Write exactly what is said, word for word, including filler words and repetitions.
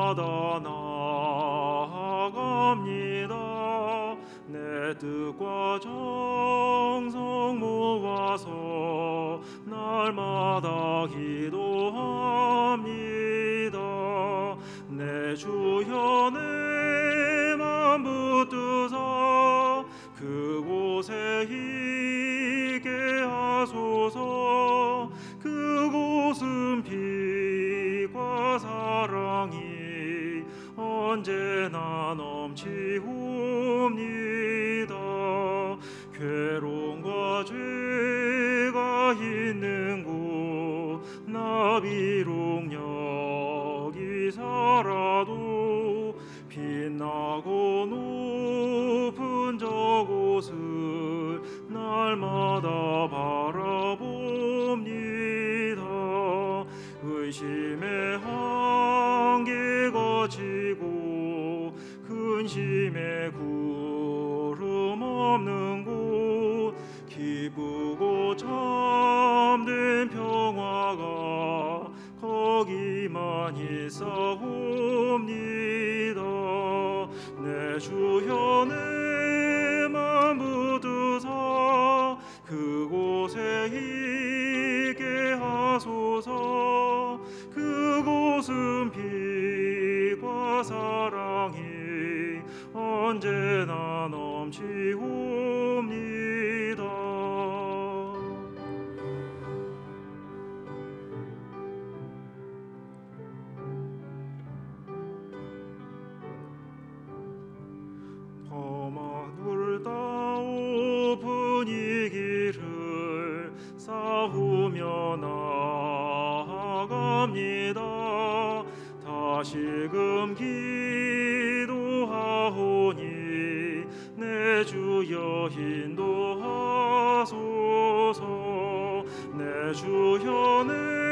날마다 나아갑니다. 내 뜻과 정성 모아서 날마다 기도합니다. 내 주여 내 맘 붙드사 그곳에 있게 하소서. 그곳은 빛과 사랑이 언제나 넘치옵니다. 괴로움과 죄가 있는 곳 나 비록 여기 살아도 빛나고 높은 저곳을 날마다 바라봅니다. 의심의 한계 거치고 근심의 구름 없는 곳 기쁘고 참된 평화가 거기만 있사옵니다. 내 주여 내 맘 붙드사 그곳에 있게 하소서. 그곳은 빛과 사랑이 언제나 넘치옵니다. 험한 따오 분위기를 싸우며 나아갑니다. 다시금 기도하오니 내 주여 인도하소서. 내 주여 내